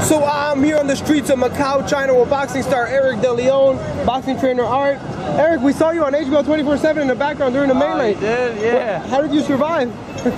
So I'm here on the streets of Macau, China with boxing star Eric De Leon, boxing trainer Art. Eric, we saw you on HBO 24/7 in the background during the melee. You did? Yeah. How did you survive?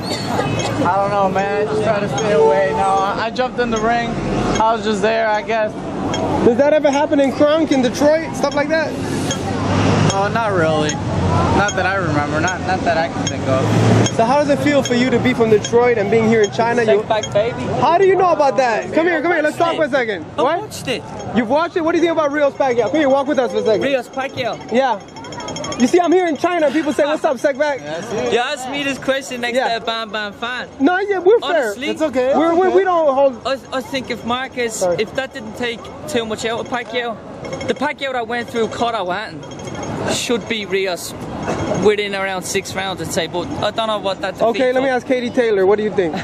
I don't know, man. Just try to stay away. No, I jumped in the ring. I was just there, I guess. Does that ever happen in Crunk, in Detroit, stuff like that? Oh, not really. Not that I remember. Not that I can think of. So how does it feel for you to be from Detroit and being here in China? Seckbach, baby. How do you know about that? Come here, let's talk for a second. I watched it. You've watched it? What do you think about Rios pacquiao? Come here, walk with us for a second. Rios pacquiao. Yeah. You see, I'm here in China. People say, what's up, seckbach? You asked me this question next to a Bam Bam fan. No, yeah, we're fair. Honestly, it's okay. We don't hold... I think if Marcus, if that didn't take too much out of Pacquiao, the Pacquiao that went through Cotahuatin should be Rios within around 6 rounds, I'd say, but I don't know what that's. Okay, let me ask Katie Taylor. What do you think?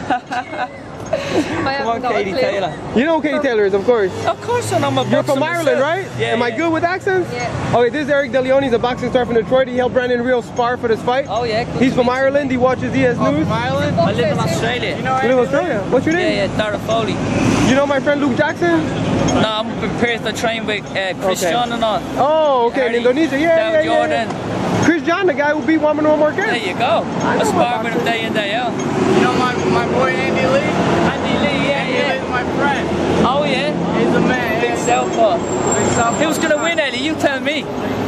Come on, Katie Taylor. You know who Katie Taylor is, of course. Of course, and I'm a boxer. You're from Ireland, myself. right? Yeah. Am I good with accents? Yeah. Okay, this is Eric De Leon. He's a boxing star from Detroit. He helped Brandon Rios spar for this fight. Oh yeah. He's from Ireland. He watches EsNews. From Ireland? I live in Australia. You know You live in Australia? What's your name? Yeah, Dara Foley. You know my friend Luke Jackson? No, I'm up in Perth. I train with Christian and all. Oh, okay, in Indonesia. Yeah, Jordan. Chris John, the guy who beat Juan Manuel Marquez. There you go. I spar with him day in, day out. You know my boy Andy Lee? Andy Lee, yeah. Andy Lee's my friend. Oh yeah? He's a man. Big southpaw. Big southpaw. Who's gonna win, Eddie? You tell me.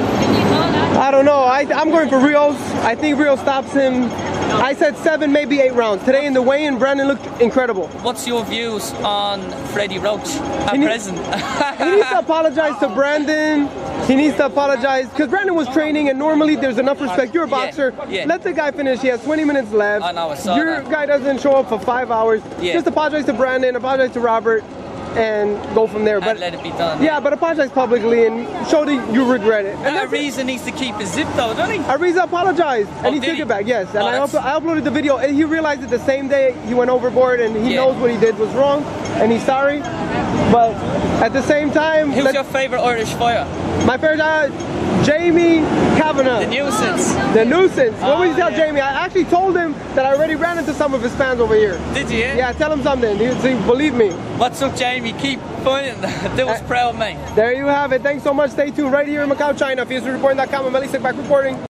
I don't know. I'm going for Rios. I think Rios stops him. I said 7, maybe 8 rounds. Today in the weigh-in, Brandon looked incredible. What's your views on Freddie Roach at present? He needs to apologize to Brandon. He needs to apologize because Brandon was training and normally there's enough respect. You're a boxer. Yeah. Let the guy finish. He has 20 minutes left. I know, I saw Your guy doesn't show up for 5 hours. Yeah. Just apologize to Brandon, apologize to Robert, and go from there. But let it be done. Yeah, but apologize publicly and show that you regret it. And Ariza needs to keep his zip though, doesn't he? Ariza apologized and he took it back, yes. And I uploaded the video and he realized it the same day he went overboard and he knows what he did was wrong and he's sorry. But at the same time... Who's your favorite Irish fighter? My favorite Jamie Kavanagh. The nuisance. The nuisance. What would you tell Jamie? I actually told him that I already ran into some of his fans over here. Did you? Yeah, tell him something. He believe me. What's up, Jamie? Keep fighting. Do us proud, mate. There you have it. Thanks so much. Stay tuned right here in Macau, China. For EsNewsReporting.com, I'm seckbach reporting.